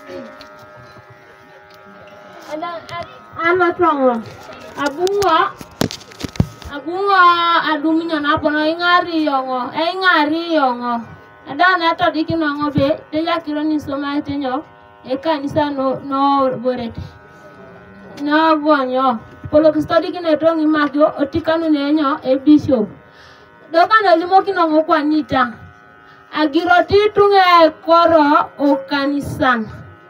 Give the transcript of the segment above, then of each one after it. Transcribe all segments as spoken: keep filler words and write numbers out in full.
Ama tongo abunga abunga aduminya na pono ingari yongo e ingari yongo ada na to dikinongo be de yakiro ni soma tenyo e kanisa no no borete no bonyo polo kistodi kine tongi magyo otikanu nenyo e bishop dokano limo kinongo kwa nita agiroti tunge koro o kanisa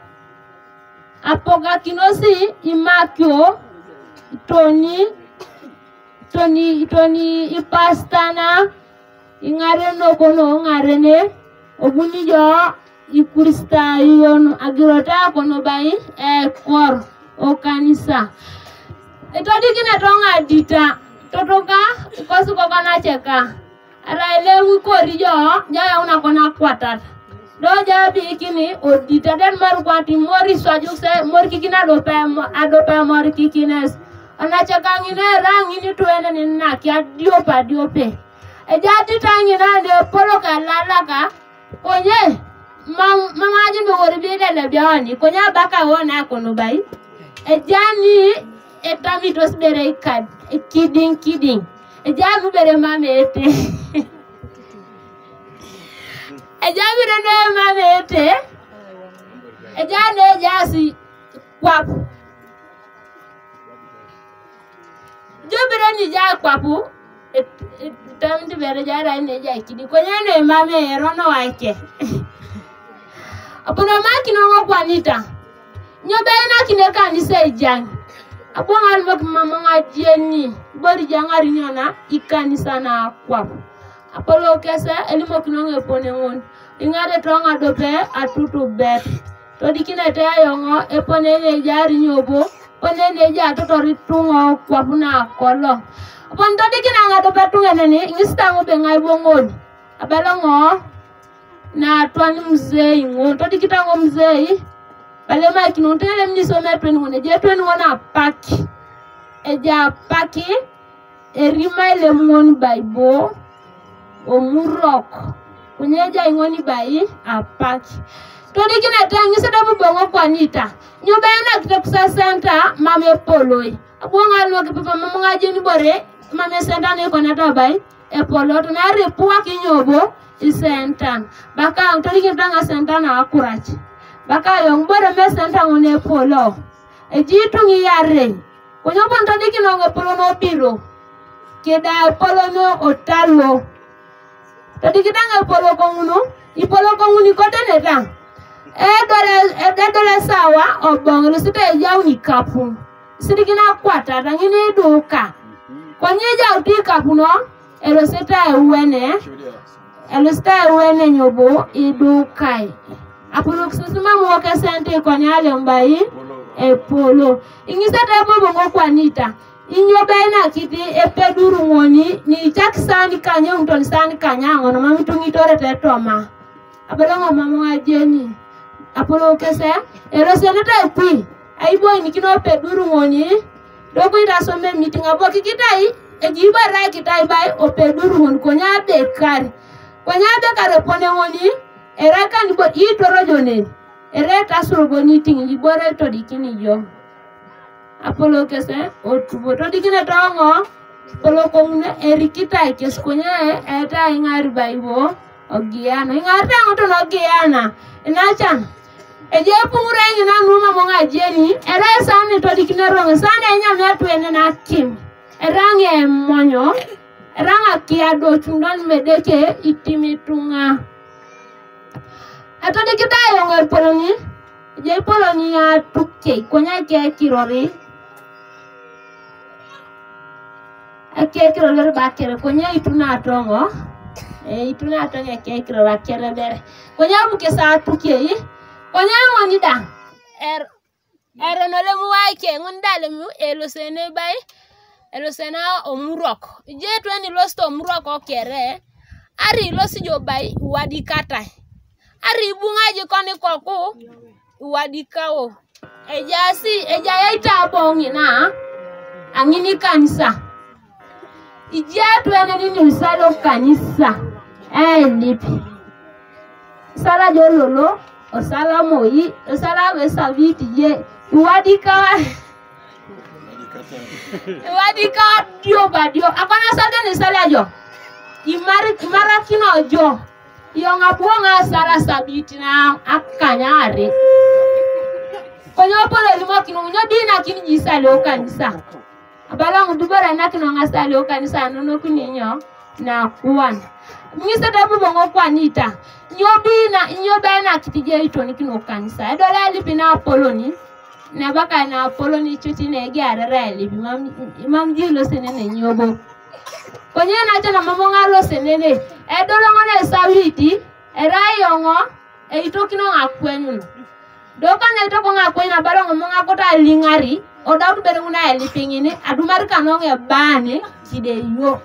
apoga kinosi imakyo toni toni toni ipastana ingare no kono ngarene obuni jo ikurista yon agirota kono bai e kor o kanisa etodi kine tonga dita totoka kosu ko kana cheka ara ile wikori jo jaya una kona kwatata do jabi kini odita den mar kwati mori swaju se mor kikina do pe ado pe mor kikines ana chakangine rangi ni tuene ni nakia dio pa dio pe e jati tangi na de polo ka lalaka konye mam mama ji no wori bi de le biani konya baka wona kono bai e jani e tami to sbere kad e kidding kidding e janu bere mamete ejabire no mamete ejane jasi kwapu jobire ni ja kwapu tamdi bere jara ne ja kidi konyane mame rono wake apono makino ngokwanita nyobe na kine kanisa ejang abongal mak mama ngajeni bori jangari nyona ikanisa na kwapu apolo kese elimo kinonge pone ngon ingade tonga dope atutu bet to dikine te ayongo e pone ne jari nyobo pone ne ja to ritungo kwa buna kolo pon to dikine ngado petunga nene ingista ngo be ngai bongon abelongo na twani mzee ngon to dikita ngo mzee bale ma kinon tele mniso me tweni ngone je tweni ngona paki e ja paki e rimaile mon baibo o murok kunyeja ingoni bai apaki to dikina tangi sedabu bongo kwanita nyoba na kitapsa center mame poloi abonga lo ke papa mama ngajeni bore mame center ne kona dabai e polo to na repuwa kinyobo i center baka to dikina tanga center na akurachi baka yong bore me center ngone polo e jitu ngi yare kunyobo to dikina ngo polo no biro keda polo no otalo tadi kita nggak polo konguno, i polo konguni kota neta. Eh dole eh dole sawa obong lu sita jauh ni kapung. Sedikit nak kuat ada ini doka. Konye jauh di kapuno, elo sita uene, elo sita uene nyobo i dokai. Apa lu sesama mau ke sente konye lembai e polo. Ingi sita apa bongo kwanita. Inyo bena kiti epe duru ngoni ni chak sani kanya untol sani kanya ngono mami tungi tore te toma abelongo mamu ajeni apolo kese ero seneta epi aibo ni kino pe duru ngoni dogo ida some meeting abo kikitai ejiba ra kitai bai ope duru ngoni konya be kari konya be kare pone ngoni era kan bo i toro jone era tasuro boni tingi bore to dikini yo apolo kese otubo to dikine tongo polo komune erikita kes konya eta ingari baibo ogiana ingari tango to ogiana inacha eje pungura ngina numa monga jeni era sane to dikine rongo sane nya metu ene na kim erange monyo eranga kiado tundon medeke itimitunga ato dikita yongo poloni je poloni ya tukke konya ke kirori ake kiro lor bakere konya ituna tongo e ituna tongo ake kiro bakere bere konya buke sa tuke yi konya ngoni da er er no le muwaike ngunda le mu elo sene bai elo sena omurok je tweni losto omurok okere ari losi jo bai wadi kata ari bungaje koni koku wadi kawo ejasi ejaya ita bongi na angini kanisa Ijatu ene nini usalo kanisa. Eh lipi. Sala jololo. Osala moyi, osala besaviti ye. Wadika Wadika dio badio. Akona sada ni sala jo. Imari imara kino jo. Yonga buonga sala sabiti na akanyare. Konyo polo limo kino nyo dina kini jisale okanisa. Abala ngudubara na kino ngasale okanisa nono kuninyo na kuwana. Ngisa dabu bongo kwanita. Nyobina nyobana kitije ito ni kino okanisa. Edola lipina poloni. Na baka na poloni chuti nege ararali imam imam jilo senene nyobo. Konye na chana mamonga lo senene. Edola ngone sawiti erayongo e ito kino ngakwenyu. Doka na ito ko ngakwenyu na balo ngomonga kota lingari oda tu bere nguna elipingini adumari kanonge bane kide yo.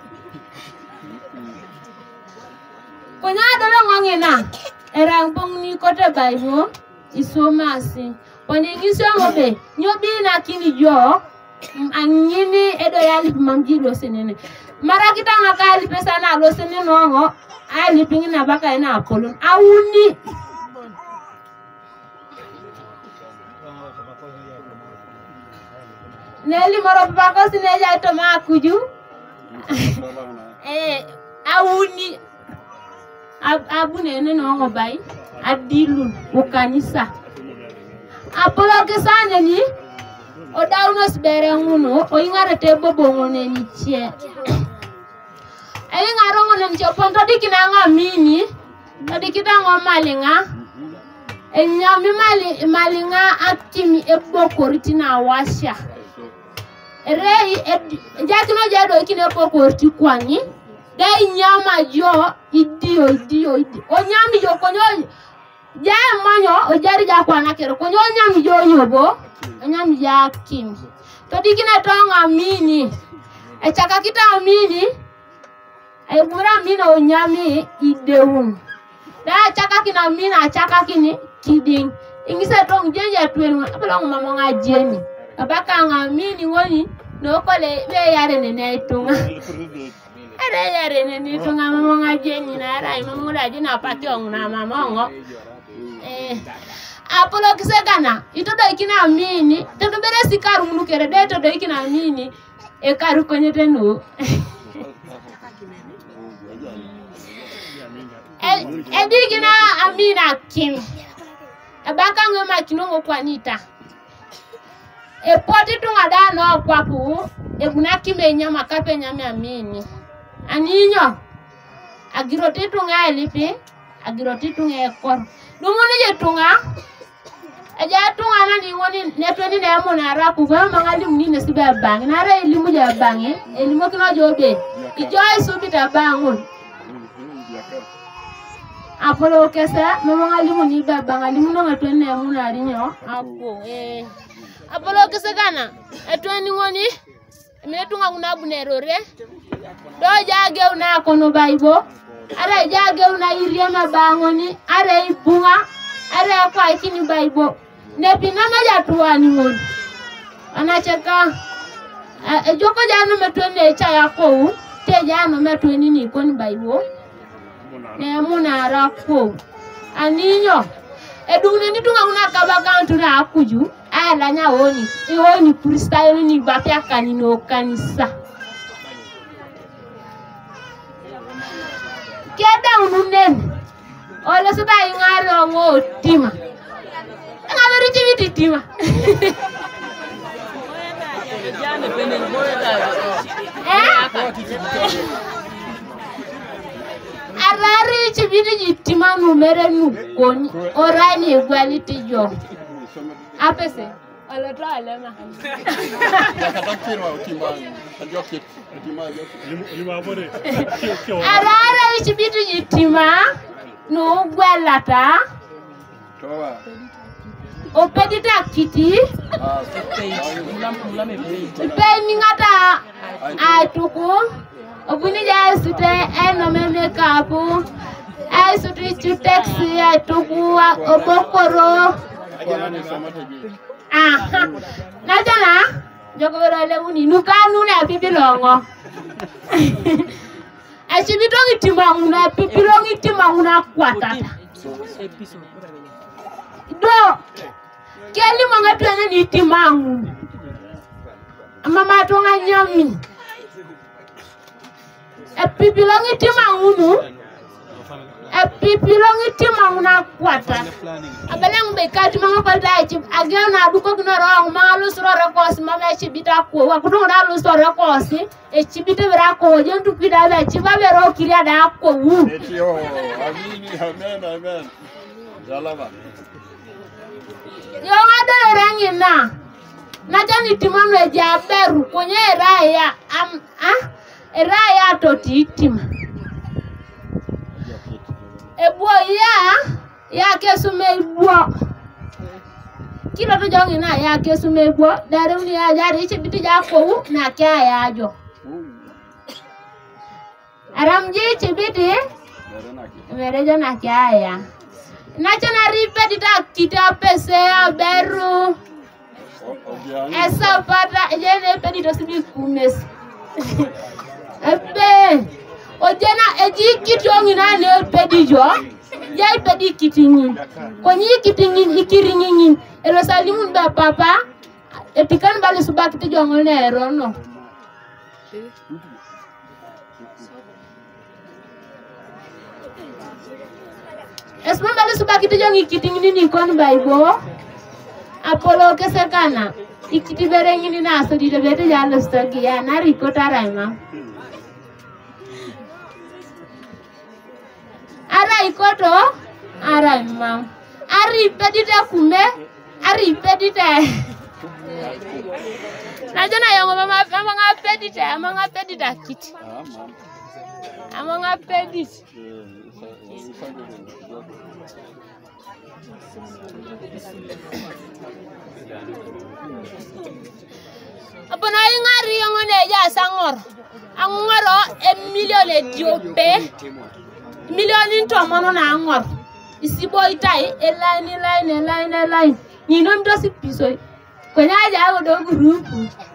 Konye adola ngonge na erangpong ni kote bayo isomasi. Pone ngisyo ngobe nyobina kini jo angini edo yali mamjilo senene. Mara kita ngakali pesa na lo senene ngo ali pingina baka ina apolon awuni. Neli maro bako sineja ito makuju. Eh awuni abune neno ngo bai adilu ukanisa. Apolo kesanya ni odauno sibere nguno o ingare tebo bongone ni chie ai ngaro ngone ni choponto dikina ngamini tadikita ngomalinga enyami mali malinga akimi ebokoritina washa rei jakino jado kine pokorti kwani dai nyama jo idio idio idio onyami jo konyo ja manyo o jari ja kwana kero konyo nyami jo yobo nyami ja kim to dikina tonga mini e chaka kita mini e bura mini o nyami ideun da chaka kina mina chaka kini kiding ingisa tong jenja twen apelong mama nga jeni abaka nga mini ngoni no kole be yare ne ne tunga ara yare ne ne tunga mama nga jeni na ara mama nga jina pakiong na mama ngo eh apolo kisegana itodo ikina mini tedo bere sikaru munukere de todo ikina mini e karu konyete no el edigina amina kim abaka ngoma kinongo kwanita e poti tunga da no kwapu e bunaki menya makape nyame amini aninyo agiroti tunga elipi agiroti tunga ekor dumuni je tunga aja tunga na ni ngoni netweni na mo na ra ku ba mangali muni ne siba bang na ra elimu ja bange elimu kino jobe ijoy subita bangun apolo kesa mama ngali muni ba bangali muno ngatweni na mo na rinyo apo eh apolo kesa kana etweni ngoni me tunga una bunerore do jage una kono baibo ara jage una iriema bangoni ara ibunga ara kwa ikini baibo nepi nama jatuani ngoni anacheka e joko jano metwene cha yako te jano metweni ni koni baibo ne muna rako aninyo edune ni tunga una kabakantu na akuju ala nya woni e woni freestyle ni bapya kanino kanisa keda ununen ole sita ingaro ngo tima ngaberi chiviti tima arari chiviti tima numere nukoni orani equality jo apese ole to alema arara chiviti tima no gwelata towa opedita kiti pe ngata atuku obuni ja sute eno meme kapu ai sutu chu taxi atuku obokoro ah na jana jogoro le uni nukanu na bibilongo achibitongi timanguna pipilongi timanguna kwatata Do keli manga tuana ni timangu. Mama tonga nyami. E pipilongi timangu nu. E pipilongi timangu na kwata. Abeleng be kati manga kwata chip agel na duko gno rong manga lu sro rekos mama chibita ko wa kudo na lu sro rekos e chibita bra ko jontu kida be chiba be ro kiria da ko wu. Etio amini amen amen. Jalava. Yo ngado rangi na. Na jani timano e jaberu konye raya am ah raya to titima. Ebuo ya ya kesume ebuo. Kilo to jongi na ya kesume ebuo dare uni ya jari chibiti jako na kya ya jo. Aramji chibiti merejo na kya ya. Na chana ripe dita kita pese ya beru. Esa pata jene pedito sibi kumes. Ebe ojena eji kitongi na ne pedijo. Jai pedi kitingin. Konyi kitingin ikiringin. Ero salimun ba papa epikan bali suba kiti jongol ne ero no. Esma bali suba kiti jongi kitingin ni kon baibo. Apolo kesekana ikiti berengini na so di debete jalo stoki ya na rikota raima. Ara ikoto ara imam. Ari pedita kume ari pedita. Najona yongo mama mama nga pedita mama nga pedita kiti. Mama nga pedita. Abona ingari yongone ya sangor. Angoro e million e diope. Million into mono na angor. Isibo itai e line line e line e line. Ni no mdo si piso. Kwenya ja go do group.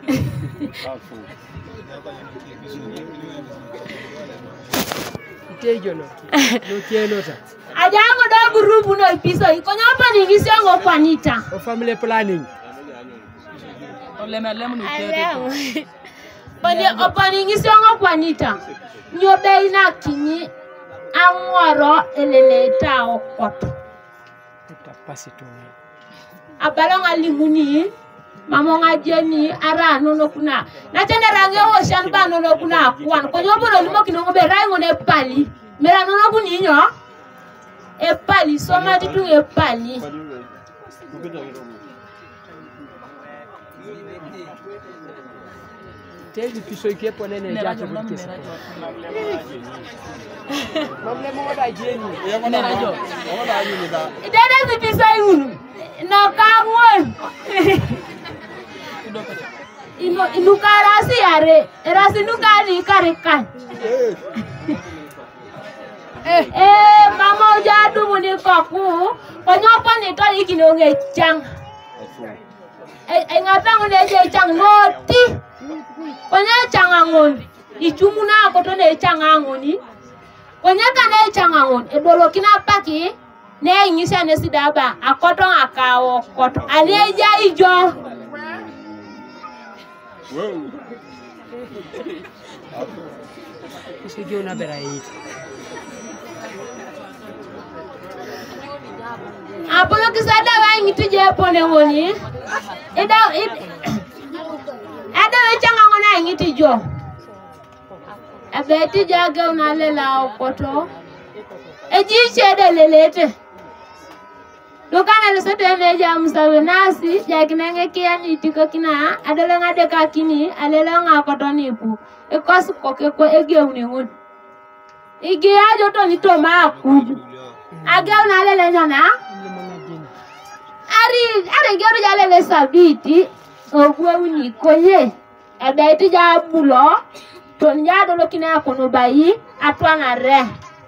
Itejo no. No tieno ta. Aja go do group no piso. Konya pa ni ngisi ngo kwanita. O family planning. Olema lemu ni teto. Bani opani ngisi ngo kwanita. Nyobe ina kinyi angoro eleleta okot. Capacity. Abalonga limuni mamonga jeni ara nono kuna. Na tena range o shan ba nono kuna kwan. Ko nyoboro limo kinongo be rai ngone pali. Mera nono kuni nyo. E pali soma titu e pali. Tezi piso ike pone ne jacho bukesa. Problem mo da jeni. Ne rajo. Idada si piso yunu. No kangwon. Ino inukarasi yare. Erasi nukari kare kan. Eh eh mama ojadu muni koku. Konyopa ni to ikinonge chang. Eh ngata ngone je chang noti. Konya changangon ichumuna koto ne changangoni konya kana changangon ebolo kina paki ne ngisa ne sidaba akoto akawo koto aleja ijo wow isijo na berai apolo kisada wa ngiti je pone woni ida ada changangon na ngiti jo abeti jaga unalela okoto eji chede lelete dokana lesote neja msawe nasi jakinenge kia ni tiko kina adele ngade ka kini alele ngakoto nipu ekosu koke ko ege uningun ige ajo to ni to ma kuju age unalele nyana ari ari gero jalele sabiti ogwe uni koye abeti jabulo ton yado lokina kono bayi atwana re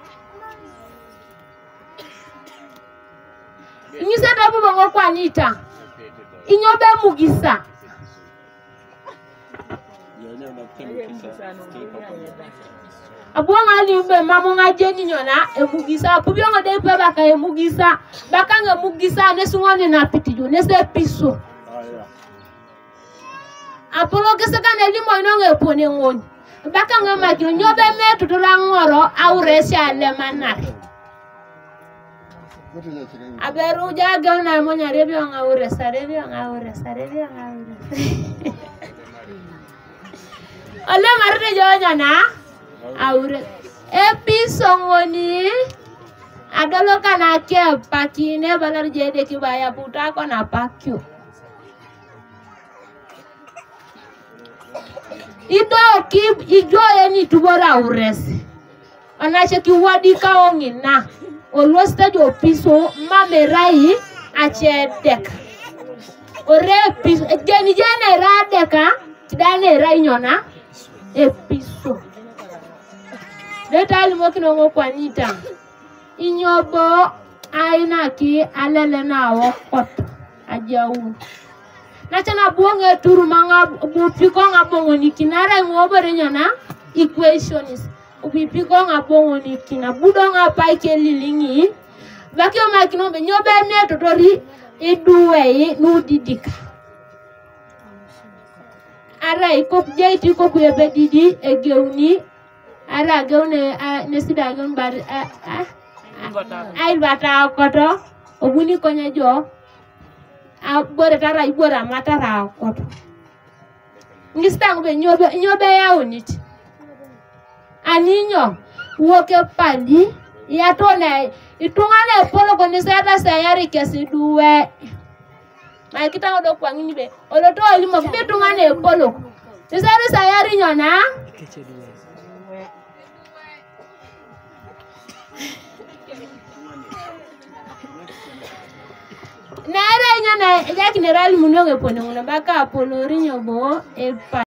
Ingisa tabu bongo kwanita inyobe mugisa Abuanga limbe mamo nga jeni nyona e mugisa pubyo nga de pe baka e mugisa baka nga mugisa ne sungone na pitiju ne se piso apolo ke saka ne limo ino nga pone ngoni baka nga makino nyobe me tutura ngoro auresi ale manare aberu jaga na monya rebyo nga uresa rebyo nga uresa rebyo nga uresa ole marre jonya na aure episongoni adolo kana ke pakine balar jede ki baya buta ko na pakyo ido ki ijo eni tubora uresi anache ki wadi ka ongina olo stage opiso mamerai achedek ore piso jeni jene radeka kidane rai nyona episo Letali mokino ngo kwanita. Inyobo aina ki alele na wakot ajawu. Nachana buonge turu manga bupiko nga bongo nikinara ngobere nyana equations. Ubipiko nga bongo nikina budo nga paike lilingi. Bakyo makino be nyobe me totori eduwe nudidika. Ara ikop jaiti koku ebe didi egeuni ara gaune ne sida gaun bar ai bata koto obuni konya jo a bore tara ibora matara koto ngistang be nyobe nyobe ya unit aninyo woke pali ya tone itungane polo kone seta sayari kesi duwe mai kita odo kwangini be odo to limo be tungane polo sesa sayari nyona Nara nyana ya general munonge pone ngona baka apolo rinyo bo e pa